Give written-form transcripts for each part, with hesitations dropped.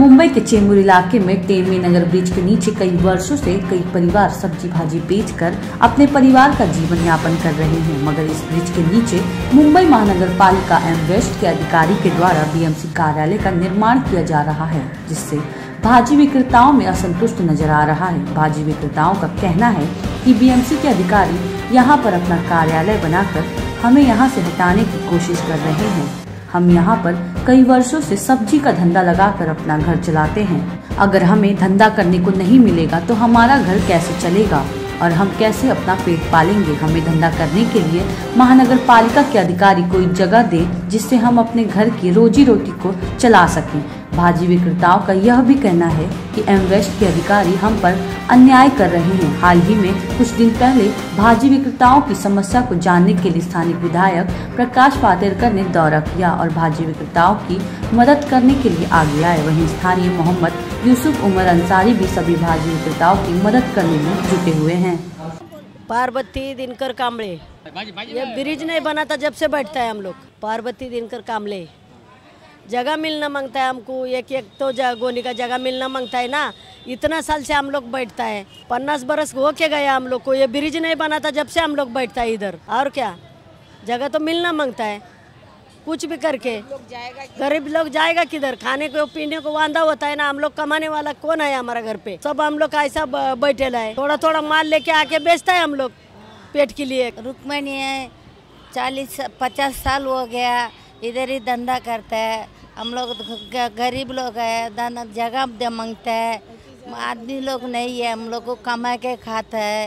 मुंबई के चेंबूर इलाके में टेमी नगर ब्रिज के नीचे कई वर्षों से कई परिवार सब्जी भाजी बेचकर अपने परिवार का जीवन यापन कर रहे हैं, मगर इस ब्रिज के नीचे मुंबई महानगर पालिका एम वेस्ट के अधिकारी के द्वारा बीएमसी कार्यालय का निर्माण किया जा रहा है, जिससे भाजी विक्रेताओं में असंतुष्ट नजर आ रहा है। भाजी विक्रेताओं का कहना है कि बीएमसी के अधिकारी यहाँ पर अपना कार्यालय बनाकर हमें यहाँ से हटाने की कोशिश कर रहे हैं। हम यहाँ पर कई वर्षों से सब्जी का धंधा लगाकर अपना घर चलाते हैं। अगर हमें धंधा करने को नहीं मिलेगा तो हमारा घर कैसे चलेगा और हम कैसे अपना पेट पालेंगे। हमें धंधा करने के लिए महानगर पालिका के अधिकारी कोई जगह दे जिससे हम अपने घर की रोजी रोटी को चला सकें। भाजी विक्रेताओं का यह भी कहना है कि एम वेस्ट के अधिकारी हम पर अन्याय कर रहे हैं। हाल ही में कुछ दिन पहले भाजी विक्रेताओं की समस्या को जानने के लिए स्थानीय विधायक प्रकाश पातेरकर ने दौरा किया और भाजी विक्रेताओं की मदद करने के लिए आगे आए। वहीं स्थानीय मोहम्मद यूसुफ उमर अंसारी भी सभी भाजी विक्रेताओं की मदद करने में जुटे हुए हैं। पार्वती दिनकर कामले, ये ब्रिज नहीं बना था जब से बैठता है हम लोग। पार्वती दिनकर कामले, जगह मिलना मांगता है हमको, एक तो गोनी का जगह मिलना मांगता है ना। इतना साल से हम लोग बैठता है, 50 बरस हो के गया हम लोग को। ये ब्रिज नहीं बना था जब से हम लोग बैठता है इधर। और क्या, जगह तो मिलना मांगता है, कुछ भी करके। गरीब लोग जाएगा किधर, खाने को पीने को वांदा होता है ना। हम लोग कमाने वाला कौन है हमारा घर पे? सब हम लोग ऐसा बैठेला है, थोड़ा थोड़ा माल लेके आके बेचता है हम लोग पेट के लिए। रुक्मणी है, 40-50 साल हो गया इधर ही धंधा करता है। हम लोग गरीब लोग है, जगह मांगता है। आदमी लोग नहीं है, हम लोग को कमा के खाता है।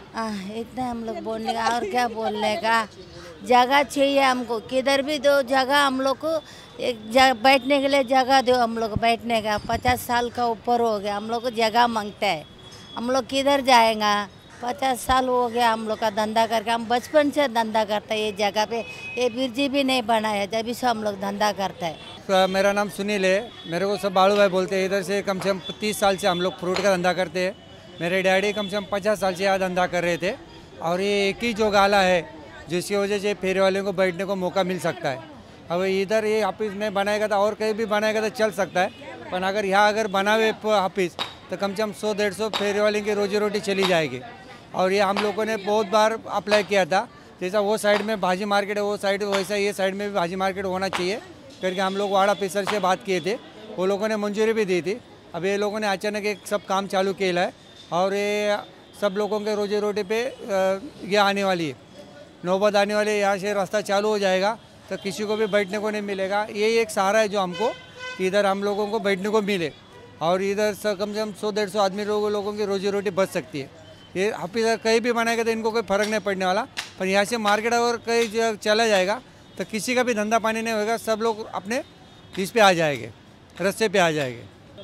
इतना हम लोग बोलने का, और क्या बोलने का। जगह चाहिए हमको, किधर भी दो जगह हम लोग को। एक बैठने के लिए जगह दो हम लोग बैठने का। 50 साल का ऊपर हो गया, हम लोग को जगह मांगता है। हम लोग किधर जाएगा? 50 साल हो गया हम लोग का धंधा करके। हम बचपन से धंधा करते हैं ये जगह पे। ये ब्रिज भी नहीं बना है, जब से हम लोग धंधा करते हैं। मेरा नाम सुनील है, मेरे को सब बालू भाई बोलते हैं। इधर से कम से कम 30 साल से हम लोग फ्रूट का धंधा करते हैं। मेरे डैडी कम से कम 50 साल से यहाँ धंधा कर रहे थे। और ये एक ही जो गाला है जिसकी वजह से फेरी वाले को बैठने को मौका मिल सकता है। अब इधर ये ऑफिस में बनाएगा था और कहीं भी बनाएगा तो चल सकता है, पर अगर यहाँ अगर बनावे ऑफिस तो कम से कम 100-150 फेरी वाले की रोजी रोटी चली जाएगी। और ये हम लोगों ने बहुत बार अप्लाई किया था, जैसा वो साइड में भाजी मार्केट है वो साइड, वैसा ये साइड में भी भाजी मार्केट होना चाहिए करके हम लोग वार्ड ऑफिसर से बात किए थे। वो लोगों ने मंजूरी भी दी थी। अब ये लोगों ने अचानक एक सब काम चालू किया है और ये सब लोगों के रोजी रोटी पे ये आने वाली है, नौबत आने वाली है। यहाँ से रास्ता चालू हो जाएगा तो किसी को भी बैठने को नहीं मिलेगा। यही एक सहारा है जो हमको कि इधर हम लोगों को बैठने को मिले और इधर कम से कम 100-150 आदमी लोगों की रोजी रोटी बच सकती है। ये ऑफिस कहीं भी बनाएगा तो इनको कोई फ़र्क नहीं पड़ने वाला, पर यहाँ से मार्केट और कहीं चला जाएगा तो किसी का भी धंधा पानी नहीं होगा। सब लोग अपने इस पे आ जाएंगे, रास्ते पे आ जाएंगे।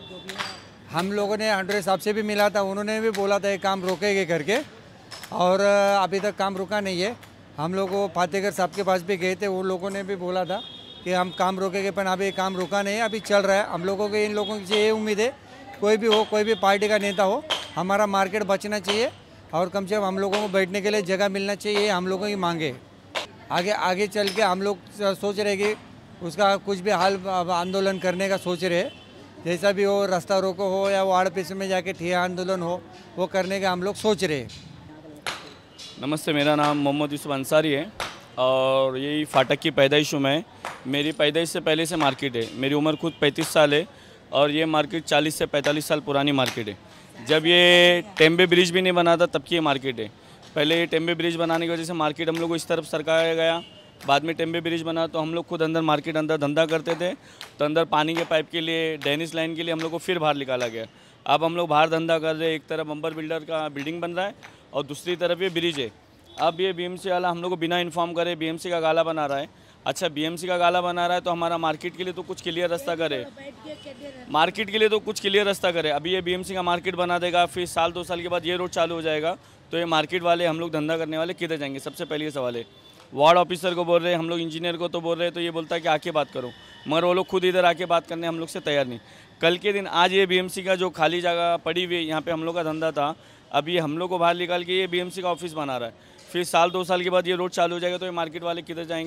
हम लोगों ने आंड्रे साहब से भी मिला था, उन्होंने भी बोला था ये काम रोकेंगे करके, और अभी तक काम रुका नहीं है। हम लोग वो फातेगर साहब के पास भी गए थे, वो लोगों ने भी बोला था कि हम काम रोकेंगे, पर अभी काम रुका नहीं है, अभी चल रहा है। हम लोगों को इन लोगों से ये उम्मीद है, कोई भी हो, कोई भी पार्टी का नेता हो, हमारा मार्केट बचना चाहिए और कम से कम हम लोगों को बैठने के लिए जगह मिलना चाहिए। हम लोगों की मांगे आगे चल के हम लोग सोच रहे कि उसका कुछ भी हाल आंदोलन करने का सोच रहे, जैसा भी हो, रास्ता रोको हो या वार्ड ऑफिस में जाके ठिया आंदोलन हो, वो करने का हम लोग सोच रहे हैं। नमस्ते, मेरा नाम मोहम्मद यूसुफ अंसारी है और यही फाटक की पैदाइश हूँ मैं। मेरी पैदाइश से पहले से मार्केट है। मेरी उम्र खुद 35 साल है और ये मार्केट 40 से 45 साल पुरानी मार्केट है। जब ये टेम्बे ब्रिज भी नहीं बना था तब की ये मार्केट है। पहले ये टेम्बे ब्रिज बनाने की वजह से मार्केट हम लोग को इस तरफ सरकाया गया। बाद में टेम्बे ब्रिज बना तो हम लोग खुद अंदर मार्केट अंदर धंधा करते थे, तो अंदर पानी के पाइप के लिए, डेनिस लाइन के लिए हम लोग को फिर बाहर निकाला गया। अब हम लोग बाहर धंधा कर रहे हैं। एक तरफ अंबर बिल्डर का बिल्डिंग बन रहा है और दूसरी तरफ ये ब्रिज है। अब ये बीएमसी वाला हम लोग को बिना इन्फॉर्म करे बीएमसी का गाला बना रहा है। अच्छा, बीएमसी का गाला बना रहा है तो हमारा मार्केट के लिए तो कुछ क्लियर रास्ता करे, मार्केट के लिए तो कुछ क्लियर रास्ता करे। अभी ये बीएमसी का मार्केट बना देगा, फिर 1-2 साल के बाद ये रोड चालू हो जाएगा, तो ये मार्केट वाले, हम लोग धंधा करने वाले किधर जाएंगे? सबसे पहले ये सवाल है। वार्ड ऑफिसर को बोल रहे हैं, हम लोग इंजीनियर को तो बोल रहे हैं, तो ये बोलता है कि आके बात करो, मगर वो लोग खुद इधर आके बात करने हम लोग से तैयार नहीं। कल के दिन आज ये बीएमसी का जो खाली जगह पड़ी हुई है, यहाँ पे हम लोग का धंधा था, अब ये हम लोग को बाहर निकाल के ये बीएमसी का ऑफिस बना रहा है। फिर 1-2 साल के बाद ये रोड चालू हो जाएगा तो ये मार्केट वाले किधर जाएंगे?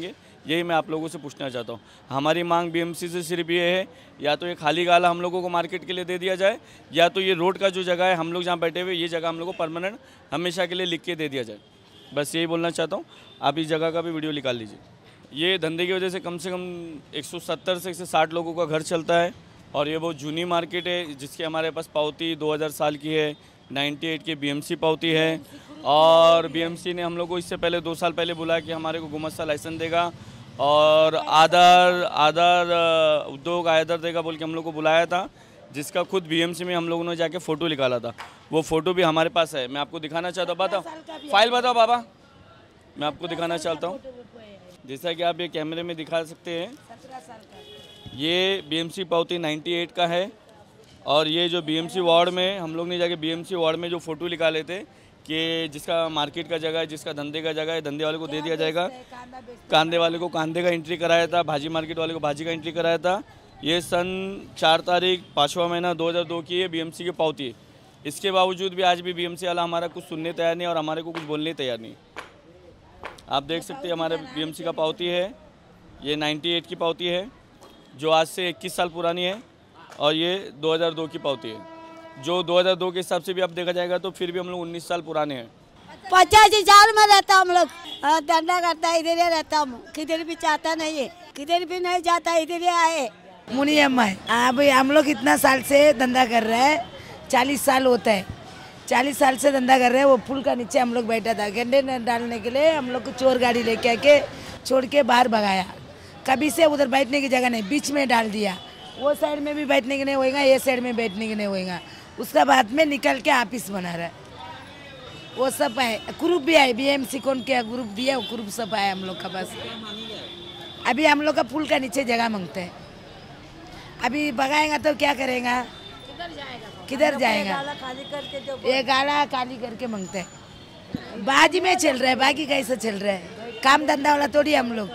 यही मैं आप लोगों से पूछना चाहता हूँ। हमारी मांग बीएमसी से सिर्फ ये है, या तो ये खाली गाला हम लोगों को मार्केट के लिए दे दिया जाए, या तो ये रोड का जो जगह है हम लोग जहाँ बैठे हुए ये जगह हम लोग को परमानेंट हमेशा के लिए लिख के दे दिया जाए। बस यही बोलना चाहता हूँ। आप इस जगह का भी वीडियो निकाल लीजिए। ये धंधे की वजह से कम 170 से 160 लोगों का घर चलता है और ये बहुत जूनी मार्केट है, जिसकी हमारे पास पावती 2000 साल की है, 98 की बीएमसी पावती है। और बीएमसी ने हम लोग को इससे पहले 2 साल पहले बुलाया कि हमारे को गुमस्ता लाइसेंस देगा और आधार उद्योग आधार देगा बोल के हम लोग को बुलाया था, जिसका खुद बीएमसी में हम लोगों ने जाके फ़ोटो निकाला था। वो फ़ोटो भी हमारे पास है, मैं आपको दिखाना चाहता हूँ। बताओ फाइल बताओ बाबा, मैं आपको दिखाना चाहता हूँ। जैसा कि आप ये कैमरे में दिखा सकते हैं, ये बीएमसी पावती 98 का है। और ये जो बीएमसी वार्ड में हम लोग ने जाके बीएमसी वार्ड में जो फ़ोटो निकाले थे कि जिसका मार्केट का जगह है, जिसका धंधे का जगह है, धंधे वाले को दे दिया जाएगा, कांदे वाले को कांदे का एंट्री कराया था, भाजी मार्केट वाले को भाजी का एंट्री कराया था। ये सन 4 तारीख 5वां महीना 2002 की है बीएमसी की पावती है। इसके बावजूद भी आज भी बीएमसी वाला हमारा कुछ सुनने तैयार नहीं और हमारे को कुछ बोलने तैयार नहीं। आप देख सकते हैं हमारे बीएमसी का पावती है, ये 98 की पावती है जो आज से 21 साल पुरानी है, और ये 2002 की पावती है जो 2002 के हिसाब से भी अब देखा जाएगा तो फिर भी हम लोग 19 साल पुराने हैं। 50 साल में रहता हम लोग, धंधा करता है, इधर ही रहता हूँ, किधर भी चाहता नहीं है, किधर भी नहीं जाता, इधर ही आए। मुनी अम्मा है। भाई हम लोग इतना साल से धंधा कर रहे हैं, 40 साल होता है, 40 साल से धंधा कर रहे हैं। वो पुल का नीचे हम लोग बैठा था, गंडे डालने के लिए हम लोग को चोर गाड़ी लेके आके छोड़ के बाहर भगाया। कभी से उधर बैठने की जगह नहीं, बीच में डाल दिया। वो साइड में भी बैठने के नहीं होएगा, ये साइड में बैठने के नहीं होएगा। उसका बाद में निकल के ऑफिस बना रहा है। वो सब है, ग्रुप भी है, बीएमसी कौन क्या ग्रुप दिया, वो ग्रुप सब है हम लोग का। बस अभी हम लोग का पुल का नीचे जगह मांगते हैं। अभी भगाएगा तो क्या करेगा, किधर जाएगा? ये गाला खाली करके मांगते हैं। बाजी में चल रहा है, बाकी कैसे चल रहा है? काम धंधा वाला थोड़ी हम लोग,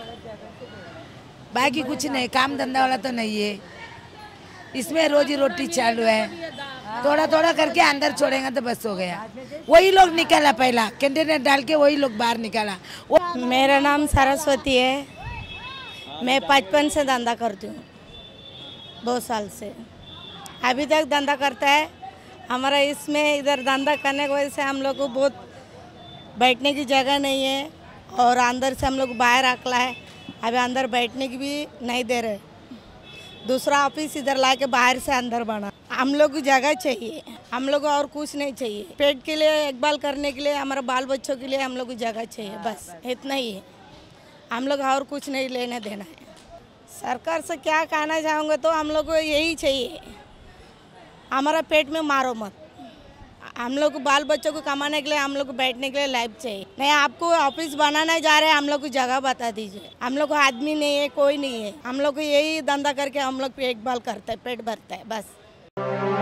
बाकी कुछ नहीं, काम धंधा वाला तो नहीं है। इसमें रोजी रोटी चालू है, थोड़ा थोड़ा करके अंदर छोड़ेगा तो बस हो गया। वही लोग निकाला, पहला कंटेनर डाल के वही लोग बाहर निकाला। मेरा नाम सरस्वती है, मैं 55 से धंधा करती हूँ, 2 साल से अभी तक धंधा करता है। हमारा इसमें इधर धंधा करने की वजह से हम लोग को बहुत बैठने की जगह नहीं है और अंदर से हम लोग बाहर रखला है। अभी अंदर बैठने की भी नहीं दे रहे, दूसरा ऑफिस इधर ला के बाहर से अंदर बना। हम लोग को जगह चाहिए, हम लोग को और कुछ नहीं चाहिए। पेट के लिए इकबाल करने के लिए, हमारे बाल बच्चों के लिए हम लोग को जगह चाहिए, बस इतना ही है। हम लोग और कुछ नहीं लेने देना है। सरकार से क्या कहना चाहूँगा तो हम लोग को यही चाहिए, हमारा पेट में मारो मत। हम लोग को बाल बच्चों को कमाने के लिए, हम लोग को बैठने के लिए लाइफ चाहिए। नहीं आपको ऑफिस बनाना जा रहे हैं, हम लोग को जगह बता दीजिए। हम लोग को आदमी नहीं है, कोई नहीं है, हम लोग को यही धंधा करके हम लोग पेट भरता है, पेट भरता है बस।